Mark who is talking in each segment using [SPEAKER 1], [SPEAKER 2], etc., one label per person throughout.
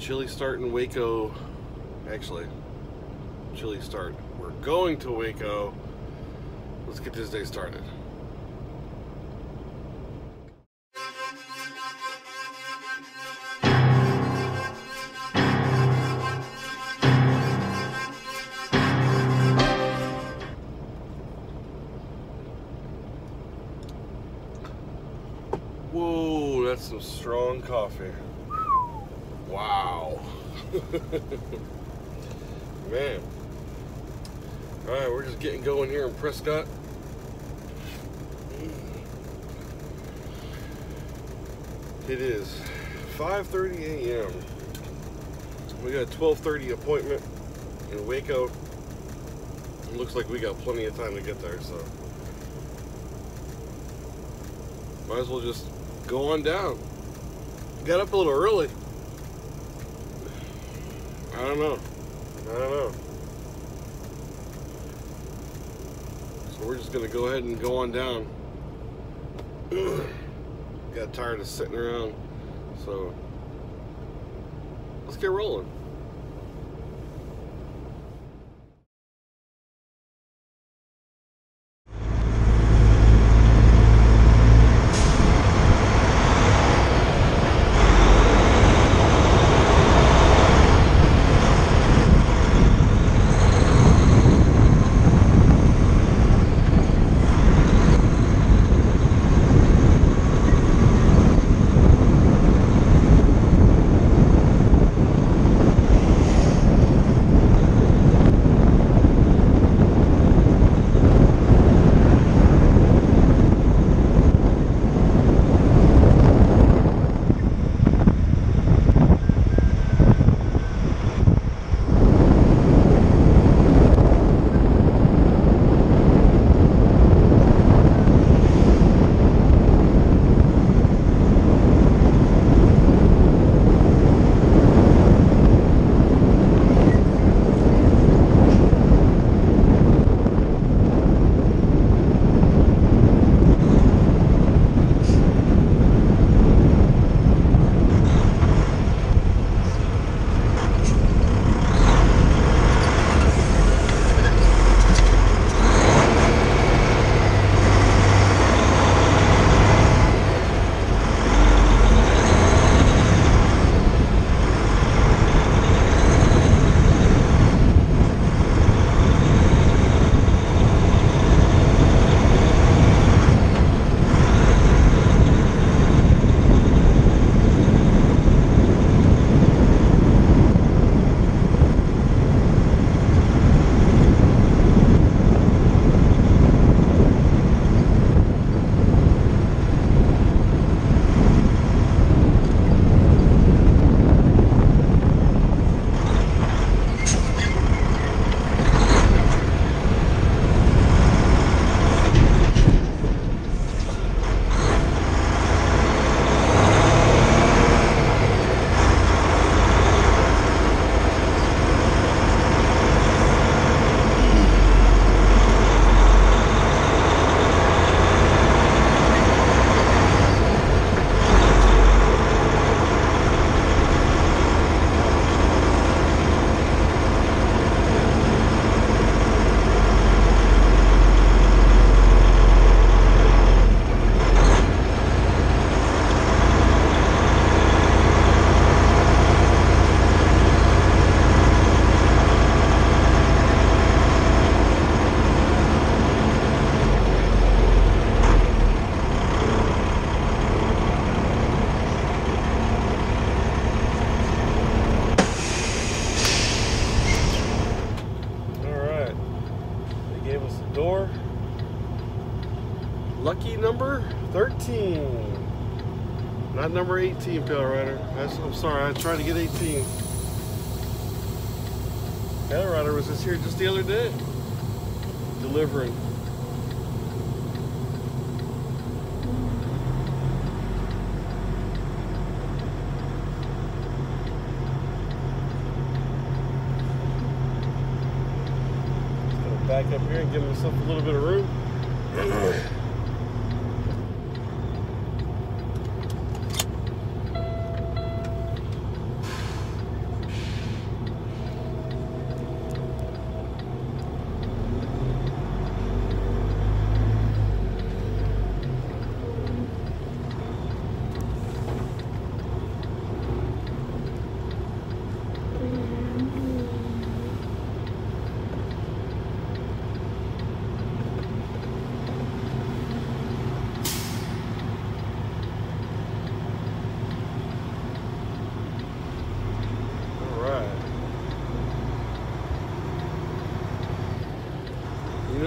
[SPEAKER 1] Chilly start in Waco. Actually, chilly start. We're going to Waco. Let's get this day started. Whoa, that's some strong coffee. Wow. Man. Alright, we're just getting going here in Prescott. It is 5:30 a.m. We got a 12:30 appointment in Waco. It looks like we got plenty of time to get there, so might as well just go on down. Got up a little early. I don't know. So we're just gonna go ahead and go on down. Got tired of sitting around, so let's get rolling. Lucky number 13. Not number 18, Pale Rider. I'm sorry, I tried to get 18. Pale Rider was just here just the other day. Delivering. Just gonna back up here and give myself a little bit of room.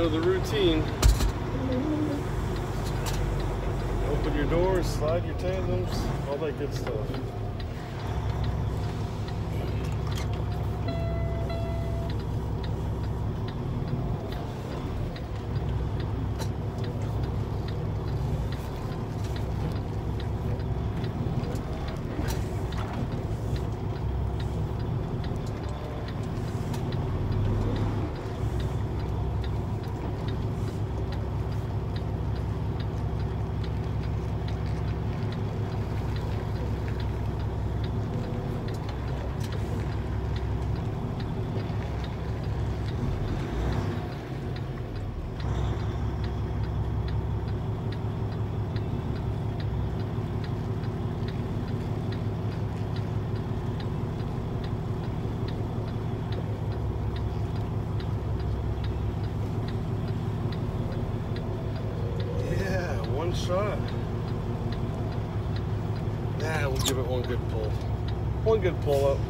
[SPEAKER 1] know the routine. Open your doors, slide your tandems, all that good stuff. One shot. Nah, we'll give it one good pull. One good pull up.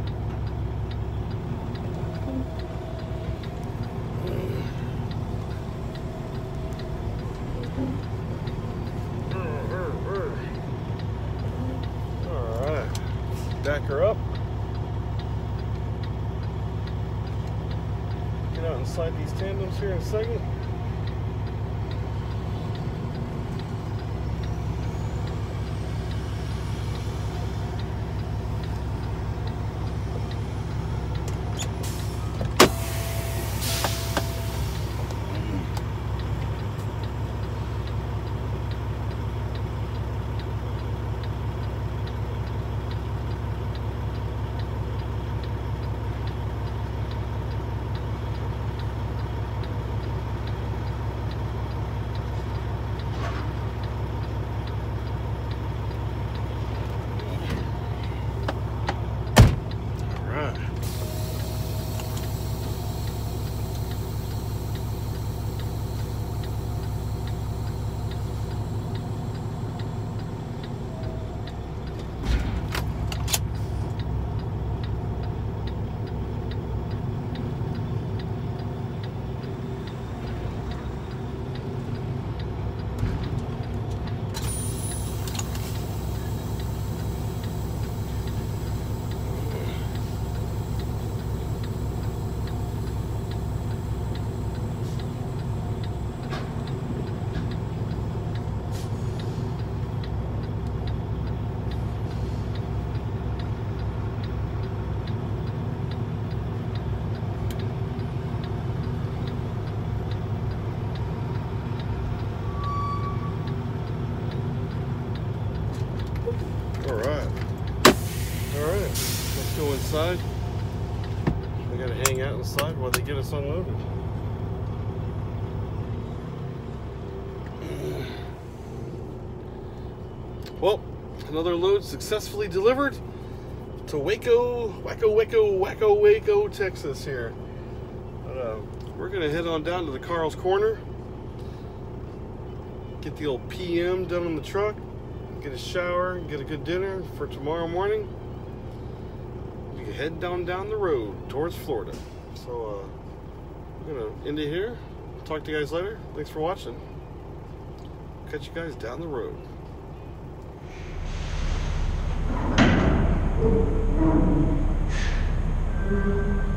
[SPEAKER 1] Alright. Back her up. Get out inside these tandems here in a second. Alright, let's go inside. We gotta hang out inside while they get us unloaded. Well, another load successfully delivered to Waco, Texas here. We're gonna head on down to the Carl's Corner, get the old PM done on the truck, get a shower, get a good dinner for tomorrow morning. We can head down the road towards Florida. So I'm gonna end it here. Talk to you guys later. Thanks for watching. Catch you guys down the road.